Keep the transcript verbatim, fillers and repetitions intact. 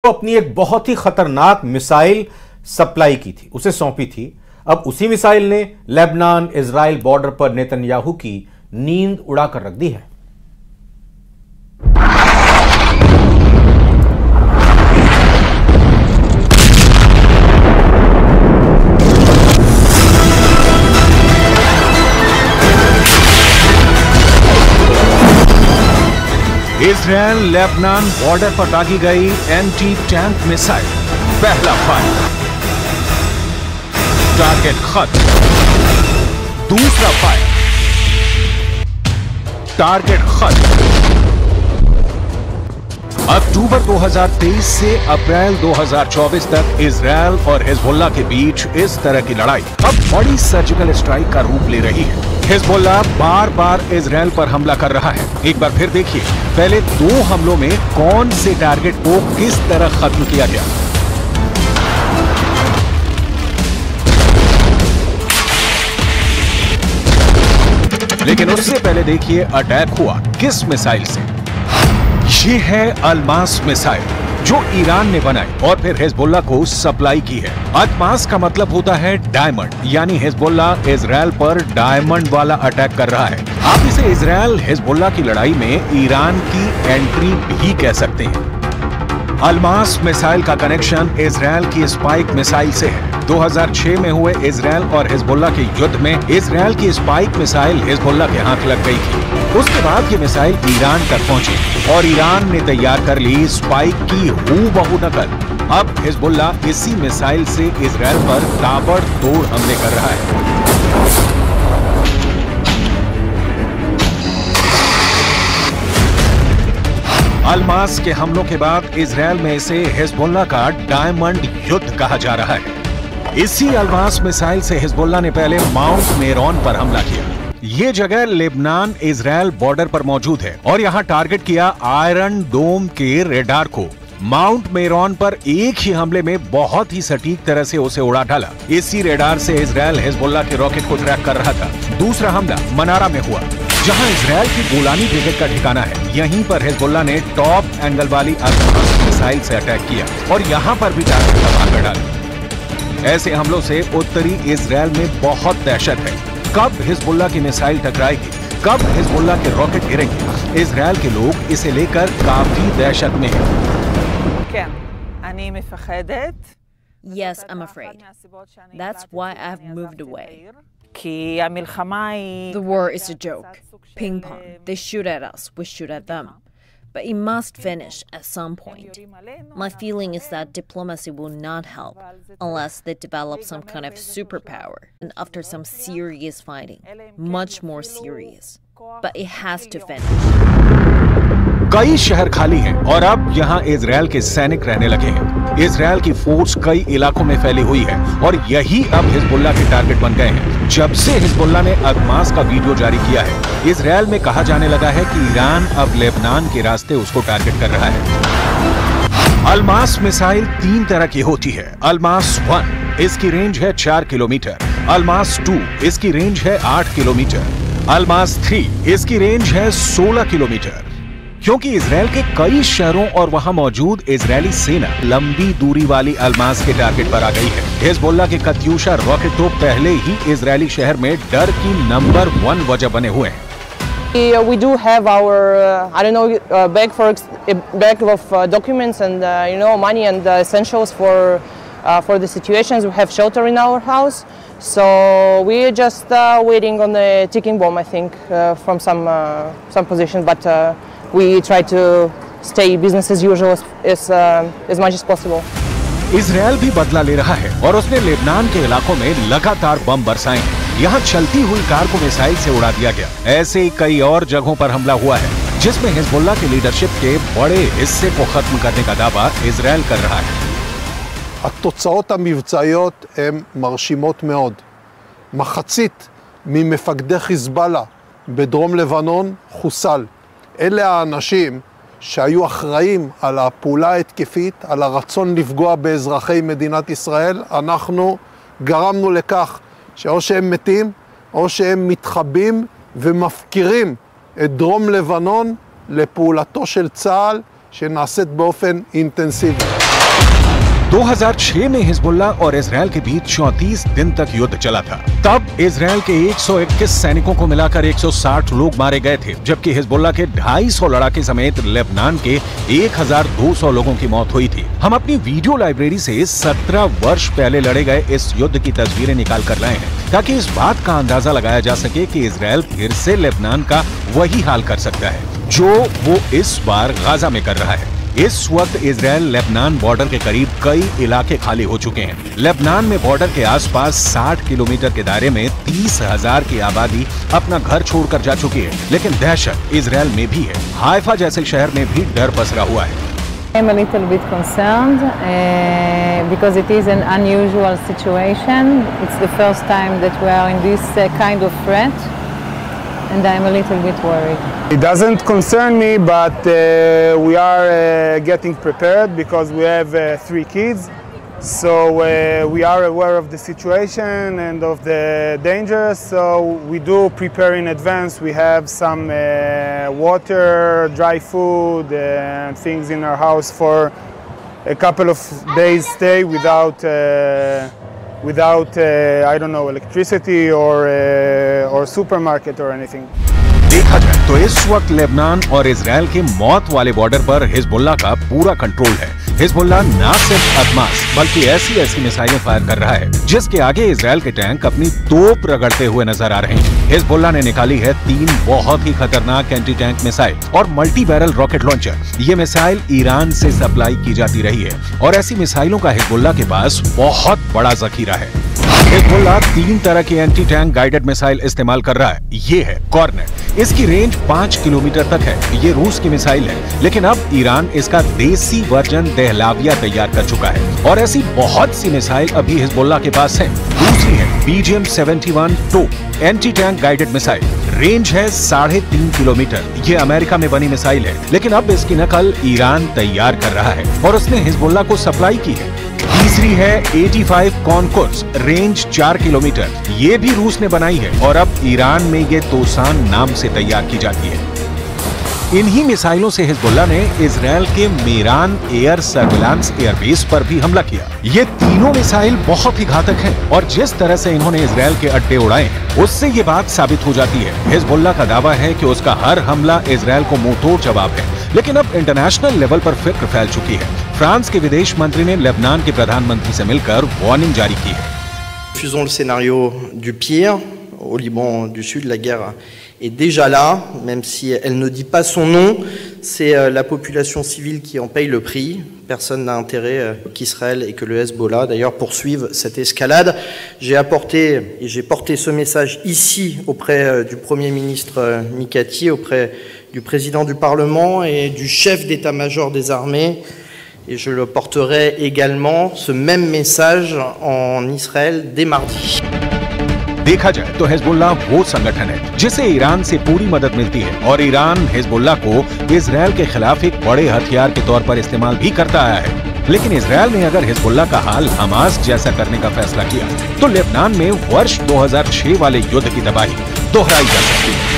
अपनी एक बहुत ही खतरनाक मिसाइल सप्लाई की थी, उसे सौंपी थी। अब उसी मिसाइल ने लेबनान इजराइल बॉर्डर पर नेतन्याहू की नींद उड़ाकर रख दी है। इजराइल लेबनान बॉर्डर पर दागी गई एंटी टैंक मिसाइल। पहला फायर, टारगेट खत्म। दूसरा फायर, टारगेट खत्म। अक्टूबर दो हज़ार तेईस से अप्रैल दो हज़ार चौबीस तक इजराइल और हिजबुल्लाह के बीच इस तरह की लड़ाई अब बड़ी सर्जिकल स्ट्राइक का रूप ले रही है। हिजबुल्लाह बार बार इजराइल पर हमला कर रहा है। एक बार फिर देखिए पहले दो हमलों में कौन से टारगेट को किस तरह खत्म किया गया। लेकिन उससे पहले देखिए अटैक हुआ किस मिसाइल से। ये है अल्मास मिसाइल जो ईरान ने बनाई और फिर हिजबुल्लाह को सप्लाई की है। अल्मास का मतलब होता है डायमंड, यानी हिजबुल्लाह इजराइल पर डायमंड वाला अटैक कर रहा है। आप इसे इजराइल हिजबुल्लाह की लड़ाई में ईरान की एंट्री भी कह सकते हैं। अल्मास मिसाइल का कनेक्शन इजराइल की स्पाइक मिसाइल से है। दो हज़ार छह में हुए इजराइल और हिजबुल्लाह के युद्ध में इजराइल की स्पाइक मिसाइल हिजबुल्लाह के हाथ लग गई थी। उसके बाद ये मिसाइल ईरान तक पहुंची और ईरान ने तैयार कर ली स्पाइक की हूबहू नकल। अब हिजबुल्लाह इसी मिसाइल से इजराइल पर ताबड़तोड़ हमले कर रहा है। अल्मास के हमलों के बाद इजराइल में इसे हिजबुल्लाह का डायमंड युद्ध कहा जा रहा है। इसी अल्मास मिसाइल से हिजबुल्लाह ने पहले माउंट मेरोन पर हमला किया। ये जगह लेबनान इजराइल बॉर्डर पर मौजूद है और यहाँ टारगेट किया आयरन डोम के रेडार को। माउंट मेरोन पर एक ही हमले में बहुत ही सटीक तरह से उसे उड़ा डाला। इसी रेडार से इजराइल हिजबुल्लाह के रॉकेट को ट्रैक कर रहा था। दूसरा हमला मनारा में हुआ जहां इजराइल की गोलानी ब्रिगेड का ठिकाना है। यहीं पर हिजबुल्लाह ने टॉप एंगल वाली अल्मास मिसाइल से अटैक किया और यहाँ पर भी टारगेट तबाह कर डाला। ऐसे हमलों से उत्तरी इजराइल में बहुत दहशत है। कब हिजबुल्लाह की मिसाइल टकराएगी, कब हिजबुल्लाह के रॉकेट गिरेंगे, इजराइल के लोग इसे लेकर काफी दहशत में हैं। Yes, I'm afraid. That's why I've moved away. The war is a joke. Ping pong. They shoot at us, we shoot at them. But it must finish at some point. My feeling is that diplomacy will not help unless they develop some kind of superpower. And after some serious fighting, much more serious. But it has to finish. कई शहर खाली हैं और अब यहाँ Israel के सैनिक रहने लगे हैं। इजराइल की फोर्स कई इलाकों में फैली हुई है और यही अब हिजबुल्लाह के टारगेट बन गए हैं। जब से हिजबुल्लाह ने अल्मास का वीडियो जारी किया है, इजराइल में कहा जाने लगा है कि ईरान अब लेबनान के रास्ते उसको टारगेट कर रहा है। अल्मास मिसाइल तीन तरह की होती है। अल्मास वन, इसकी रेंज है चार किलोमीटर। अल्मास टू, इसकी रेंज है आठ किलोमीटर। अल्मास थ्री, इसकी रेंज है सोलह किलोमीटर। क्योंकि इजराइल के कई शहरों और वहां मौजूद इजरायली सेना लंबी दूरी वाली अल्मास के टारगेट पर आ गई है। हिजबुल्लाह के कत्यूशा रॉकेट तो पहले ही इजरायली शहर में डर की नंबर वन वजह बने हुए हैं। We do have our, uh, I don't know, uh, bag for a bag of uh, documents and uh, you know money and uh, essentials for uh, for the situations. We have shelter in our house, so we're just uh, waiting on the ticking bomb. I think uh, from some uh, some position, but. Uh, We try to stay business as usual as, as, uh, as much as possible. Israel भी बदला ले रहा है और उसने Lebanon के इलाकों में लगातार बम बरसाए हैं। यहाँ चलती हुई कार को मिसाइल से उड़ा दिया गया। ऐसे ही कई और जगहों पर हमला हुआ है जिसमें हिजबुल्लाह की लीडरशिप के बड़े हिस्से को खत्म करने का दावा इजराइल कर रहा है। התוצאות המבצעיות הן מרשימות מאוד. מחצית ממפקדי חיזבאללה בדרום לבנון חוסל. אלה האנשים שהיו אחראים על הפעולה ההתקפית, על הרצון לפגוע באזרחי מדינת ישראל. אנחנו גרמנו לכך שאו שהם מתים או שהם מתחבאים ומפקירים את דרום לבנון לפעולתו של צה"ל שנעשית באופן אינטנסיבי. दो हज़ार छह में हिजबुल्ला और इजराइल के बीच चौंतीस दिन तक युद्ध चला था। तब इजराइल के एक सौ इक्कीस सैनिकों को मिलाकर एक सौ साठ लोग मारे गए थे, जबकि हिजबुल्ला के ढाई सौ लड़ाके समेत लेबनान के एक हज़ार दो सौ लोगों की मौत हुई थी। हम अपनी वीडियो लाइब्रेरी से सत्रह वर्ष पहले लड़े गए इस युद्ध की तस्वीरें निकाल कर लाए हैं, ताकि इस बात का अंदाजा लगाया जा सके कि इजराइल फिर से लेबनान का वही हाल कर सकता है जो वो इस बार गाजा में कर रहा है। इस वक्त इजराइल लेबनान बॉर्डर के करीब कई इलाके खाली हो चुके हैं। लेबनान में बॉर्डर के आसपास साठ किलोमीटर के दायरे में तीस हजार की आबादी अपना घर छोड़कर जा चुकी है, लेकिन दहशत इजराइल में भी है। हाइफा जैसे शहर में भी डर पसरा हुआ है। I'm a little bit concerned uh, because it is an unusual situation. It's the first time that we are in this uh, kind of threat. And I'm a little bit worried. It doesn't concern me, but uh, we are uh, getting prepared because we have uh, three kids. So uh, we are aware of the situation and of the dangers. So we do prepare in advance. We have some uh, water, dry food, and things in our house for a couple of days stay without. Uh, without uh, I don't know, electricity or uh, or supermarket or anything. देखा जाए तो इस वक्त Lebanon और Israel के मौत वाले border पर हिजबुल्ला का पूरा कंट्रोल है। हिजबुल्ला ना सिर्फ अदमास बल्कि ऐसी ऐसी मिसाइलें फायर कर रहा है जिसके आगे इजराइल के टैंक अपनी तोप रगड़ते हुए नजर आ रहे हैं। हिजबुल्ला ने निकाली है तीन बहुत ही खतरनाक एंटी टैंक मिसाइल और मल्टी बैरल रॉकेट लॉन्चर। ये मिसाइल ईरान से सप्लाई की जाती रही है और ऐसी मिसाइलों का हिजबुल्ला के पास बहुत बड़ा जखीरा है। हिजबुल्ला तीन तरह की एंटी टैंक गाइडेड मिसाइल इस्तेमाल कर रहा है। ये है कॉर्नेट, इसकी रेंज पाँच किलोमीटर तक है। ये रूस की मिसाइल है, लेकिन अब ईरान इसका देसी वर्जन दहलाविया तैयार कर चुका है और ऐसी बहुत सी मिसाइल अभी हिजबुल्ला के पास है। दूसरी है BGM seventy one two anti tank guided missile, range है साढ़े तीन किलोमीटर। ये अमेरिका में बनी मिसाइल है, लेकिन अब इसकी नकल ईरान तैयार कर रहा है और उसने हिजबुल्ला को सप्लाई की है। तीसरी है पचासी कॉनकोर्स, रेंज चार किलोमीटर। ये भी रूस ने बनाई है और अब ईरान में ये तोसान नाम से तैयार की जाती है। इन्हीं मिसाइलों से हिजबुल्ला ने इजराइल के मेरान एयर सर्विलांस एयरबेस पर भी हमला किया। ये तीनों मिसाइल बहुत ही घातक हैं और जिस तरह से इन्होंने इजराइल के अड्डे उड़ाए हैं उससे ये बात साबित हो जाती है। हिजबुल्ला का दावा है कि उसका हर हमला इजराइल को मुंहतोड़ जवाब है, लेकिन अब इंटरनेशनल लेवल पर फिक्र फैल चुकी है। फ्रांस के विदेश मंत्री ने लेबनान के प्रधानमंत्री से मिलकर वार्निंग जारी की है। Refusons le scénario du pire. Au Liban du Sud, la guerre est déjà là, même si elle ne dit pas son nom. C'est la population civile qui en paye le prix. Personne n'a intérêt qu'Israël et que le Hezbollah, d'ailleurs, poursuivent cette escalade. J'ai apporté et j'ai porté ce message ici auprès du Premier ministre Mikati, auprès du président du Parlement et du chef d'état-major des armées. Et je le porterai également, ce même message, en Israël dès mardi. देखा जाए तो Hezbollah वो संगठन है जिसे Iran से पूरी मदद मिलती है और ईरान हिजबुल्ला को इजराइल के खिलाफ एक बड़े हथियार के तौर पर इस्तेमाल भी करता आया है। लेकिन इजराइल ने अगर हिजबुल्ला का हाल हमास जैसा करने का फैसला किया तो लेबनान में वर्ष दो हज़ार छह वाले युद्ध की तबाही दोहराई जा सकती है।